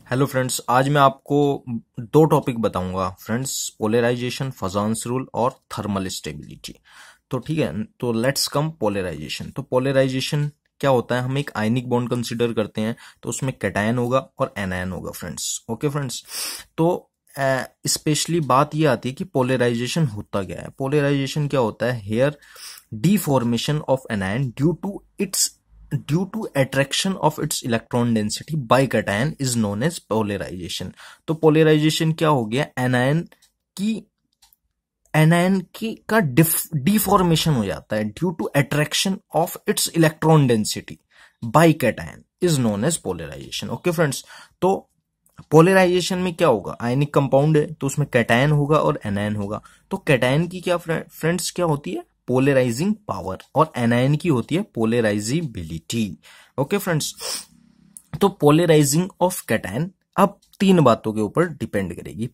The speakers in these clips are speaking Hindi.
हेलो फ्रेंड्स, आज मैं आपको दो टॉपिक बताऊंगा फ्रेंड्स। पोलराइजेशन, फजान्स रूल और थर्मल स्टेबिलिटी। तो ठीक है, तो लेट्स कम पोलराइजेशन। तो पोलराइजेशन क्या होता है? हम एक आयनिक बॉन्ड कंसीडर करते हैं, तो उसमें कैटायन होगा और एनायन होगा फ्रेंड्स। ओके फ्रेंड्स, तो स्पेशली बात ये आती है कि पोलराइजेशन होता क्या है। पोलराइजेशन क्या होता है? Here deformation of anion due to attraction of its electron density by cation is known as polarization। तो पोलराइजेशन क्या हो गया? एनायन की का डिफॉर्मेशन हो जाता है due to attraction of its electron density by cation is known as polarization. Okay friends, तो पोलराइजेशन में क्या होगा? आयनिक कंपाउंड है तो उसमें कैटायन होगा और एनायन होगा। तो कैटायन की क्या फ्रेंड्स क्या होती है? पोलराइजिंग पावर, और एनायन की होती है पोलराइजिबिलिटी। ओके फ्रेंड्स, तो पोलराइजिंग ऑफ कैटायन अब तीन बातों के ऊपर डिपेंड करेगी।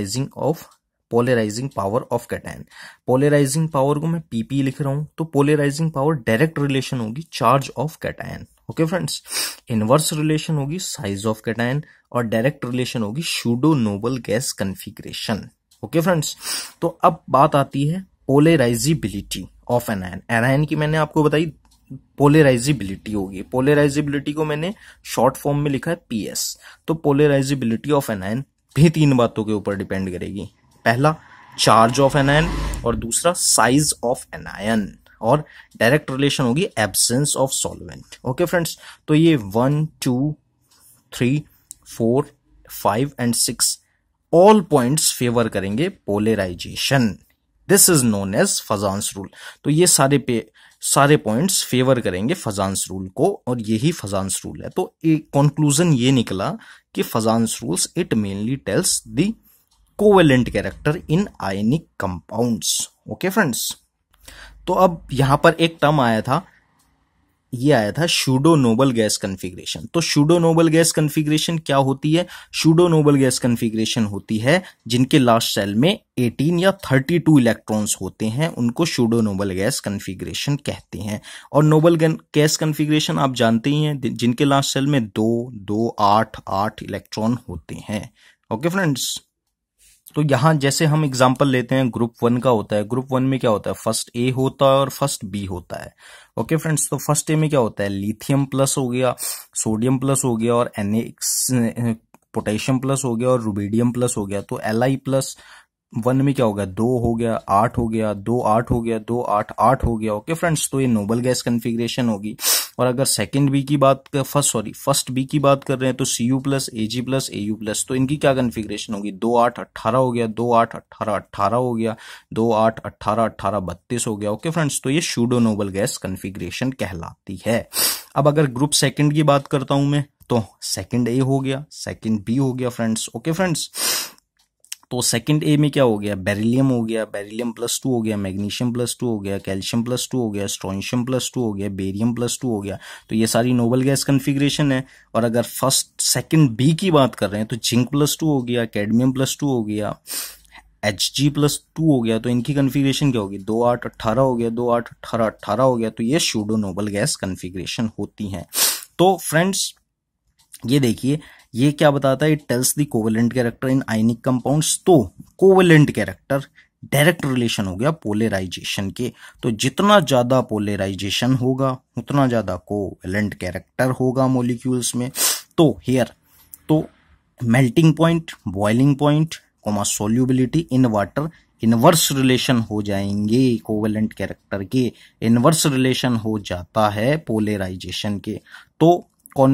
Polarizing power of cation. Polarizing power को मैं पीपी लिख रहा हूं, तो पोलराइजिंग पावर डायरेक्ट रिलेशन होगी charge of cation. Okay friends, inverse relation होगी साइज ऑफ कैटायन, और डायरेक्ट रिलेशन होगी pseudo noble gas configuration. Okay friends, तो अब बात आती है पोलराइजिबिलिटी ऑफ एनायन। एनायन की मैंने आपको बताई पोलराइजिबिलिटी होगी। पोलराइजिबिलिटी को मैंने शॉर्ट फॉर्म में लिखा है पीएस। तो पोलराइजिबिलिटी ऑफ एनायन भी तीन बातों के ऊपर डिपेंड करेगी। पहला चार्ज ऑफ एनायन, और दूसरा साइज ऑफ एनायन, और डायरेक्ट रिलेशन होगी absence of solvent. Okay friends, तो ये 1, 2, 3, 4, 5 एंड 6 ऑल पॉइंट्स फेवर करेंगे पोलराइजेशन। This is known as Fajans rule. तो ये सारे पॉइंट्स फेवर करेंगे फजान्स रूल को, और यही फजान्स रूल है। तो एक कंक्लूजन ये निकला कि Fajans rules it mainly tells the covalent character in ionic compounds. Okay friends, तो अब यहां पर एक टर्म आया था, ये आया था सूडो नोबल गैस कॉन्फ़िगरेशन। तो सूडो नोबल गैस कॉन्फ़िगरेशन क्या होती है? सूडो नोबल गैस कॉन्फ़िगरेशन होती है जिनके लास्ट शेल में 18 या 32 इलेक्ट्रॉन्स होते हैं, उनको सूडो नोबल गैस कॉन्फ़िगरेशन कहते हैं। और नोबल गैस कॉन्फ़िगरेशन आप जानते ही हैं, जिनके लास्ट शेल में 2, 2, 8, 8 इलेक्ट्रॉन होते हैं। ओके फ्रेंड्स, तो यहां जैसे हम एग्जांपल लेते हैं, ग्रुप 1 का होता है। ग्रुप 1 में क्या होता है? फर्स्ट ए होता है और फर्स्ट बी होता है। ओके फ्रेंड्स, तो फर्स्ट ए में क्या होता है? लिथियम प्लस हो गया, सोडियम प्लस हो गया, और पोटेशियम प्लस हो गया, और रुबिडियम प्लस हो गया। तो Li प्लस 1 में क्या होगा? 2 हो गया, 8 हो गया, 2 8 हो गया, 2 8 8 हो गया। ओके फ्रेंड्स, तो ये नोबल गैस कॉन्फ़िगरेशन होगी। और अगर फर्स्ट बी की बात कर रहे हैं, तो Cu plus Ag plus Au plus, तो इनकी क्या कॉन्फ़िगरेशन होगी? 2 8 18 हो गया, 2 8 18 18 हो गया, 2 8 18 18 32 हो गया। ओके फ्रेंड्स, तो ये सूडो नोबल गैस कॉन्फ़िगरेशन कहलाती है। अब अगर ग्रुप सेकंड की बात करता हूं मैं, तो सेकंड ए हो गया, सेकंड बी हो गया फ्रेंड्स। ओके फ्रेंड्स, तो सेकंड ए में क्या हो गया? बेरिलियम हो गया, बेरिलियम प्लस 2 हो गया, मैग्नीशियम प्लस 2 हो गया, कैल्शियम प्लस 2 हो गया, स्ट्रोंशियम प्लस 2 हो गया, बेरियम प्लस 2 हो गया। तो ये सारी नोबल गैस कॉन्फ़िगरेशन है। और अगर सेकंड बी की बात कर रहे हैं, तो जिंक प्लस 2 हो गया, कैडमियम प्लस 2 हो गया, Hg प्लस 2 हो गया। तो इनकी कॉन्फ़िगरेशन क्या होगी? 2 8 18 हो गया, 2 8 18 18 हो गया। तो ये सूडो नोबल गैस कॉन्फ़िगरेशन होती हैं। तो फ्रेंड्स, ये देखिए, ये क्या बताता है? It tells the covalent character in ionic compounds. तो कोवेलेंट कैरेक्टर डायरेक्ट रिलेशन हो गया पोलराइजेशन के। तो जितना ज्यादा पोलराइजेशन होगा उतना ज्यादा कोवेलेंट कैरेक्टर होगा मॉलिक्यूल्स में। तो हियर तो melting point, boiling point, solubility in water inverse relation हो जाएंगे। कोवेलेंट कैरेक्टर के इनवर्स रिलेशन हो जाता है पोलराइजेशन के। तो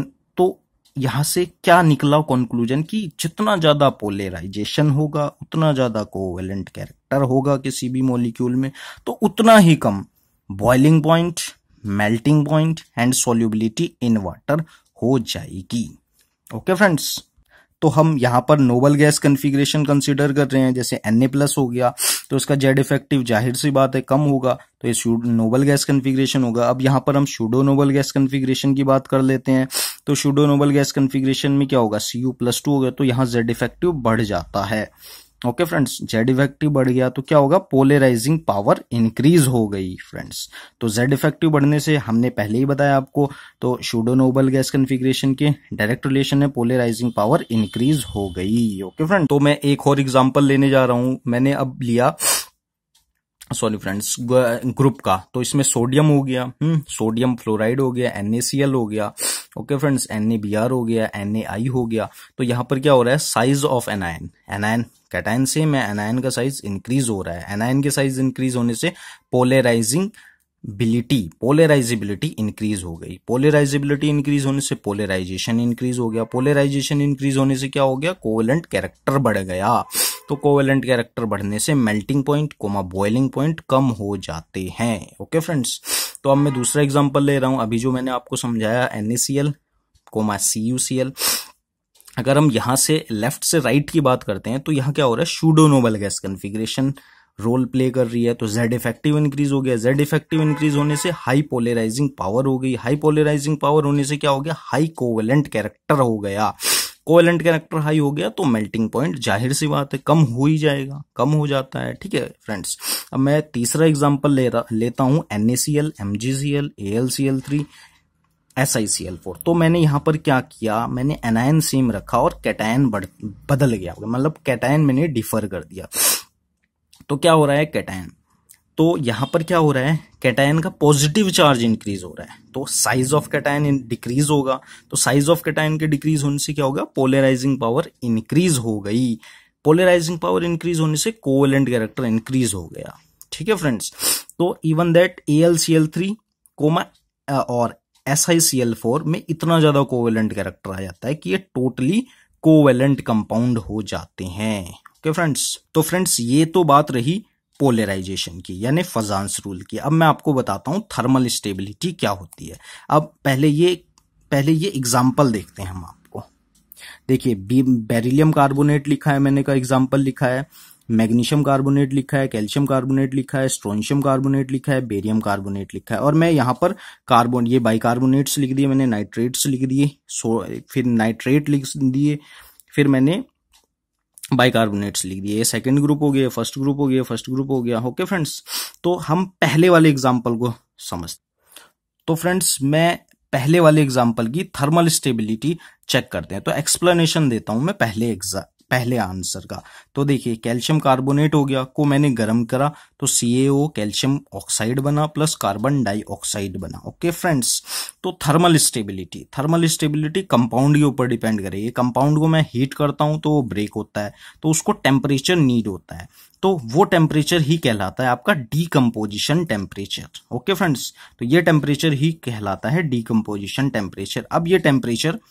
यहां से क्या निकला कंक्लूजन? कि जितना ज्यादा पोलराइजेशन होगा उतना ज्यादा कोवेलेंट कैरेक्टर होगा किसी भी मॉलिक्यूल में, तो उतना ही कम boiling point, melting point and solubility in water हो जाएगी। ओके फ्रेंड्स, तो हम यहां पर नोबल गैस कॉन्फ़िगरेशन कंसीडर कर रहे हैं। जैसे Na+ हो गया, तो उसका जेड इफेक्टिव जाहिर सी बात है कम होगा, तो ये नोबल गैस कॉन्फ़िगरेशन होगा। अब यहां पर हम सूडो नोबल गैस कॉन्फ़िगरेशन की बात कर लेते हैं। तो सूडो नोबल गैस कॉन्फ़िगरेशन में क्या होगा? Cu+2 हो गया, तो यहां जेड इफेक्टिव बढ़ जाता है। ओके फ्रेंड्स, जेड इफेक्टिव बढ़ गया तो क्या होगा, पोलराइजिंग पावर इंक्रीज हो गई फ्रेंड्स। तो जेड इफेक्टिव बढ़ने से हमने पहले ही बताया आपको, तो सूडो नोबल गैस कॉन्फ़िगरेशन के डायरेक्ट रिलेशन है, पोलराइजिंग पावर इंक्रीज हो गई। ओके फ्रेंड, तो मैं एक और एग्जांपल लेने जा रहा हूं। मैंने अब लिया, सॉरी फ्रेंड्स, ग्रुप का, तो इसमें सोडियम हो गया, सोडियम फ्लोराइड हो गया, NaCl हो गया, ओके फ्रेंड्स, NaBr हो गया, NaI हो गया। तो यहाँ पर क्या हो रहा है, size of anion, anion cation से में एनायन का साइज इंक्रीज हो रहा है। एनायन के साइज इंक्रीज होने से पोलराइजेबिलिटी इंक्रीज हो गई। पोलराइजेबिलिटी इंक्रीज होने से पोलराइजेशन इंक्रीज हो गया। पोलराइजेशन इंक्रीज होने से क्या हो गया, कोवेलेंट कैरेक्टर बढ़ गया। तो कोवेलेंट कैरेक्टर बढ़ने से melting point comma boiling point कम हो जाते हैं। ओके फ्रेंड्स, तो अब मैं दूसरा एग्जांपल ले रहा हूं। अभी जो मैंने आपको समझाया NaCl कोमा CuCl, अगर हम यहां से लेफ्ट से राइट की बात करते हैं तो यहां क्या हो रहा है, pseudo noble gas configuration role play कर रही है। तो जेड इफेक्टिव इंक्रीज हो गया। जेड इफेक्टिव इंक्रीज होने से हाई पोलराइजिंग पावर हो गई। हाई पोलराइजिंग पावर होने से क्या हो गया, हाई कोवेलेंट कैरेक्टर हो गया। कोवेलेंट कैरेक्टर हाई हो गया तो मेल्टिंग पॉइंट जाहिर सी बात है कम हो ही जाएगा, कम हो जाता है। ठीक है फ्रेंड्स, अब मैं तीसरा एग्जांपल लेता हूं NaCl, MgCl, AlCl3, SiCl4। तो मैंने यहां पर क्या किया, मैंने एनायन सेम रखा और कैटायन बदल गया, मतलब कैटायन मैंने डिफर कर दिया। तो क्या हो रहा है, कैटायन, तो यहां पर क्या हो रहा है, कैटायन का पॉजिटिव चार्ज इंक्रीज हो रहा है, तो साइज ऑफ कैटायन डिक्रीज होगा। तो साइज ऑफ कैटायन के डिक्रीज होने से क्या होगा, पोलराइजिंग पावर इंक्रीज हो गई। पोलराइजिंग पावर इंक्रीज होने से कोवेलेंट कैरेक्टर इंक्रीज हो गया। ठीक है फ्रेंड्स, तो इवन दैट AlCl3 कोमा और SiCl4 में इतना ज्यादा कोवेलेंट कैरेक्टर आ जाता है कि ये टोटली कोवेलेंट कंपाउंड हो जाते हैं। ओके फ्रेंड्स, तो फ्रेंड्स ये तो बात रही पोलराइजेशन की, यानी फजान्स रूल की। अब मैं आपको बताता हूं थर्मल स्टेबिलिटी क्या होती है। अब पहले ये एग्जांपल देखते हैं हम आपको। देखिए, बेरिलियम कार्बोनेट लिखा है, मैंने का एग्जांपल लिखा है, मैग्नीशियम कार्बोनेट लिखा है, कैल्शियम कार्बोनेट लिखा है, स्ट्रोंशियम कार्बोनेट लिखा है, बेरियम कार्बोनेट लिखा है, और मैं यहाँ पर ये बाइकार्बोनेट्स लिख दिए, मैंने नाइट्रेट्स लिख दिए, फिर नाइट्रेट लिख दिए, फिर मैंने बाइकार्बोनेट्स लिख दिए। ये सेकंड ग्रुप हो गया, फर्स्ट ग्रुप हो गया, फर्स्ट ग्रुप हो गया। ओके फ्रेंड्स, तो हम पहले वाले एग्जांपल को समझते। तो फ्रेंड्स, मैं पहले वाले एग्जांपल की थर्मल स्टेबिलिटी चेक करते हैं। तो एक्सप्लेनेशन देता हूं मैं पहले आंसर का। तो देखिए, कैल्शियम कार्बोनेट हो गया को मैंने गर्म करा तो CaO कैल्शियम ऑक्साइड बना प्लस कार्बन डाइऑक्साइड बना। ओके फ्रेंड्स, तो थर्मल स्टेबिलिटी कंपाउंड के ऊपर डिपेंड करेगी। कंपाउंड को मैं हीट करता हूं तो वो ब्रेक होता है, तो उसको टेम्परेचर नीड होता है, तो वो टेम्परेचर ही कहलाता है आपका डीकम्पोजिशन टेम्परेचर। ओके फ्रेंड्स, तो ये टेम्परेचर ही कहलाता है डीकम्पोजिशन टेम्परेचर। अब ये टेम्परेचर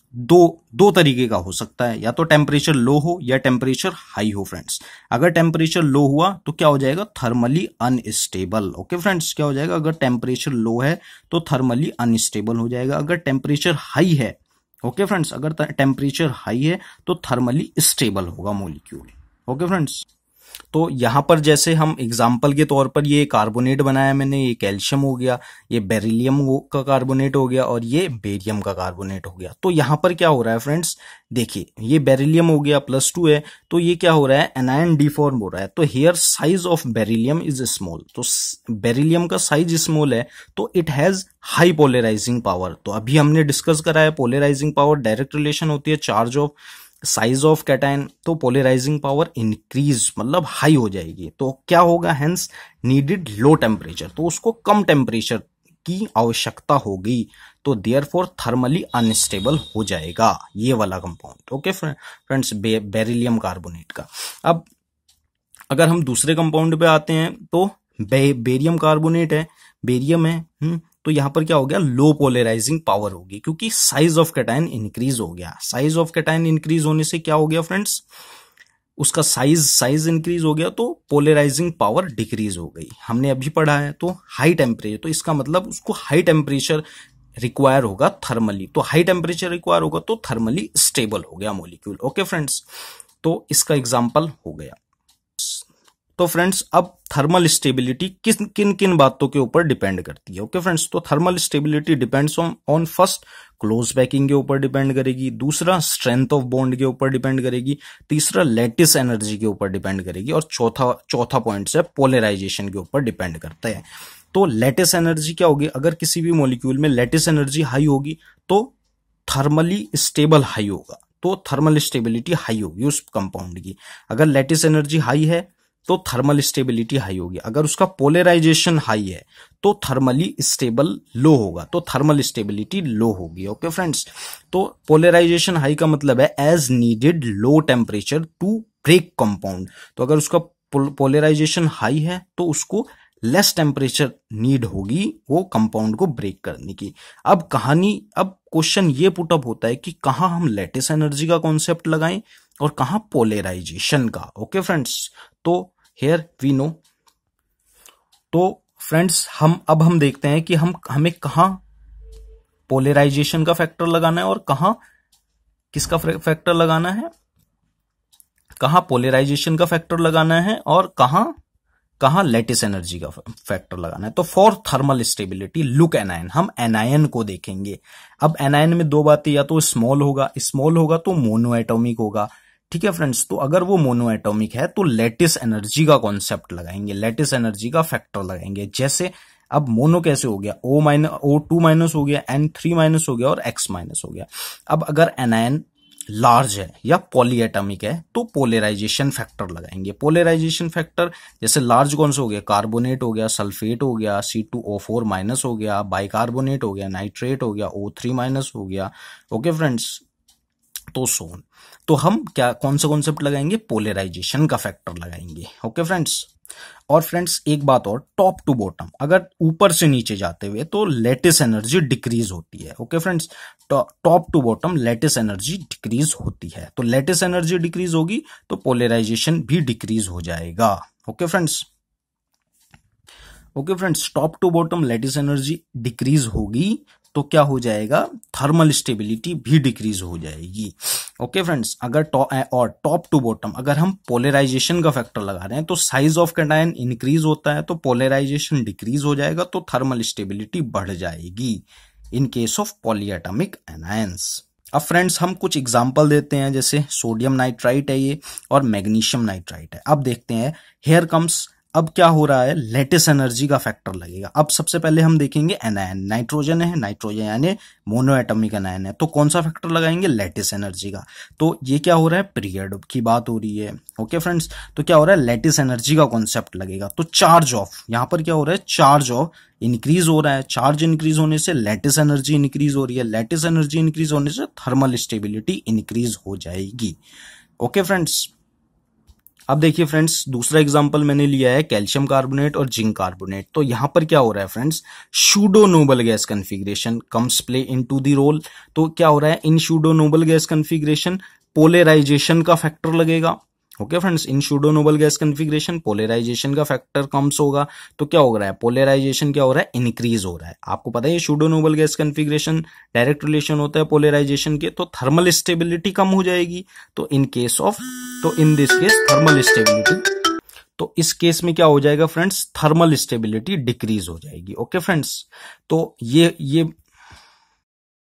दो तरीके का हो सकता है, या तो टेम्परेचर लो हो या टेम्परेचर हाई हो फ्रेंड्स। अगर टेम्परेचर लो हुआ तो क्या हो जाएगा, थर्मली अनस्टेबल। ओके फ्रेंड्स, क्या हो जाएगा, अगर टेम्परेचर लो है तो थर्मली अनस्टेबल हो जाएगा। अगर टेम्परेचर हाई है, ओके फ्रेंड्स, अगर टेम्परेचर हाई है तो थर्मली स्टेबल होगा मॉलिक्यूल। ओके फ्रेंड्स, तो यहां पर जैसे हम एग्जाम्पल के तौर पर ये कार्बोनेट बनाया मैंने, ये कैल्शियम हो गया, ये बेरिलियम का कार्बोनेट हो गया और ये बेरियम का कार्बोनेट हो गया। तो यहां पर क्या हो रहा है फ्रेंड्स, देखिए ये बेरिलियम हो गया +2 है, तो ये क्या हो रहा है, एनायन डिफॉर्म हो रहा है। तो here size of beryllium is small, तो बेरिलियम का साइज स्मॉल है तो it has high polarizing power. तो अभी हमने डिस्कस करा है पोलराइजिंग पावर डायरेक्ट रिलेशन होती है charge of size of cation, तो पोलराइजिंग पावर इंक्रीज मतलब हाई हो जाएगी। तो क्या होगा, हेंस नीडेड लो टेम्परेचर, तो उसको कम टेम्परेचर की आवश्यकता होगी, तो देयरफॉर थर्मली अनस्टेबल हो जाएगा ये वाला compound. Okay friends, beryllium carbonate का। अब अगर हम दूसरे कंपाउंड पे आते हैं तो बेरियम कार्बोनेट है, बेरियम है, तो यहां पर क्या हो गया, लो पोलराइजिंग पावर होगी क्योंकि साइज ऑफ कैटायन इंक्रीज हो गया। साइज ऑफ कैटायन इंक्रीज होने से क्या हो गया फ्रेंड्स, उसका साइज इंक्रीज हो गया तो पोलराइजिंग पावर डिक्रीज हो गई। हमने अभी पढ़ा है, तो हाई टेम्परेचर, तो इसका मतलब उसको हाई टेम्परेचर रिक्वायर होगा थर्मली, तो हाई टेम्परेचर रिक्वायर होगा तो थर्मली स्टेबल हो गया मॉलिक्यूल। ओके फ्रेंड्स, तो इसका एग्जाम्पल हो गया। तो फ्रेंड्स अब थर्मल स्टेबिलिटी किन किन बातों के ऊपर डिपेंड करती है। ओके फ्रेंड्स, तो thermal stability depends on first close packing के ऊपर डिपेंड करेगी, दूसरा स्ट्रेंथ ऑफ बॉन्ड के ऊपर डिपेंड करेगी, तीसरा लैटिस एनर्जी के ऊपर डिपेंड करेगी, और चौथा पॉइंट से पोलराइजेशन के ऊपर डिपेंड करता है। तो लैटिस एनर्जी क्या होगी, अगर किसी भी मॉलिक्यूल में लैटिस एनर्जी हाई होगी तो थर्मली स्टेबल हाई होगा, तो थर्मल स्टेबिलिटी हाई होगी उस कंपाउंड की। अगर लैटिस एनर्जी हाई है तो थर्मल स्टेबिलिटी हाई होगी, अगर उसका पोलराइजेशन हाई है तो थर्मली स्टेबल लो होगा, तो थर्मल स्टेबिलिटी लो होगी। ओके फ्रेंड्स, तो पोलराइजेशन हाई का मतलब है as needed low temperature to break compound, तो अगर उसका पोलराइजेशन हाई है तो उसको लेस टेम्परेचर नीड होगी वो कंपाउंड को ब्रेक करने की। अब क्वेश्चन ये पुटअप होता है कि कहां हम लैटिस एनर्जी का कॉन्सेप्ट लगाएं और कहां पोलराइजेशन का। ओके फ्रेंड्स, तो हियर वी नो, तो फ्रेंड्स हम देखते हैं कि हमें कहां पोलराइजेशन का फैक्टर लगाना है और कहां किसका फैक्टर लगाना है, कहां पोलराइजेशन का फैक्टर लगाना है और कहां लैटिस एनर्जी का फैक्टर लगाना है। तो for thermal stability look anion, हम एनायन को देखेंगे। अब एनायन में दो बातें, या तो स्मॉल होगा तो मोनो एटॉमिक होगा। ठीक है फ्रेंड्स, तो अगर वो मोनो एटॉमिक है तो लैटिस एनर्जी का कॉन्सेप्ट लगाएंगे, लैटिस एनर्जी का फैक्टर लगाएंगे। जैसे अब मोनो कैसे हो गया, O2 माइनस हो गया, N3 माइनस हो गया और X माइनस हो गया। अब अगर एनायन लार्ज है या पॉलीएटॉमिक है तो पोलराइजेशन फैक्टर लगाएंगे। पोलराइजेशन फैक्टर जैसे लार्ज कौन सा हो गया, कार्बोनेट हो गया, सल्फेट हो गया, C2O4 माइनस हो गया, बाइकार्बोनेट हो गया, नाइट्रेट हो गया, O3 माइनस हो गया। ओके फ्रेंड्स, तो सोन, तो हम कौन सा कॉन्सेप्ट लगाएंगे, पोलराइजेशन का फैक्टर लगाएंगे। ओके फ्रेंड्स, और फ्रेंड्स एक बात और, टॉप टू बॉटम अगर ऊपर से नीचे जाते हुए तो लैटिस एनर्जी डिक्रीज होती है। Okay friends, top to bottom lattice energy decrease होती है, तो लैटिस एनर्जी डिक्रीज होगी तो पोलराइजेशन भी डिक्रीज हो जाएगा। Okay friends, top to bottom lattice energy decrease होगी तो क्या हो जाएगा, थर्मल स्टेबिलिटी भी डिक्रीज हो जाएगी। ओके फ्रेंड्स, अगर टॉप टू बॉटम अगर हम पोलराइजेशन का फैक्टर लगा रहे हैं तो साइज ऑफ कैटायन इंक्रीज होता है तो पोलराइजेशन डिक्रीज हो जाएगा, तो थर्मल स्टेबिलिटी बढ़ जाएगी in case of polyatomic anions. अब फ्रेंड्स हम कुछ एग्जांपल देते हैं, जैसे सोडियम नाइट्राइट है ये और मैग्नीशियम नाइट्राइट है। अब देखते हैं, हियर कम्स, अब क्या हो रहा है, लैटिस एनर्जी का फैक्टर लगेगा। अब सबसे पहले हम देखेंगे एनायन, नाइट्रोजन यानी मोनो एटॉमिक एनायन है, तो कौन सा फैक्टर लगाएंगे, लैटिस एनर्जी का। तो ये क्या हो रहा है, पीरियड की बात हो रही है। ओके फ्रेंड्स, तो क्या हो रहा है, लैटिस एनर्जी का कॉन्सेप्ट लगेगा। तो चार्ज ऑफ, यहां पर क्या हो रहा है, चार्ज ऑफ इंक्रीज हो रहा है, चार्ज इंक्रीज होने से लैटिस एनर्जी इंक्रीज हो रही है, लैटिस एनर्जी इंक्रीज होने से थर्मल स्टेबिलिटी इंक्रीज हो जाएगी। ओके फ्रेंड्स, अब देखिए फ्रेंड्स, दूसरा एग्जांपल मैंने लिया है कैल्शियम कार्बोनेट और जिंक कार्बोनेट। तो यहां पर क्या हो रहा है friends, pseudo noble gas configuration comes play into the role. तो क्या हो रहा है, in pseudo noble gas configuration polarization का फैक्टर लगेगा। Okay friends, in pseudo noble gas configuration polarization का फैक्टर कम्स होगा, तो क्या हो रहा है, पोलराइजेशन क्या हो रहा है, इंक्रीज हो रहा है। आपको पता है ये pseudo noble gas configuration direct relation होता है पोलराइजेशन के, तो थर्मल स्टेबिलिटी कम हो जाएगी। तो in this case thermal stability, तो इस केस में क्या हो जाएगा फ्रेंड्स, थर्मल स्टेबिलिटी डिक्रीज हो जाएगी। ओके फ्रेंड्स, तो ये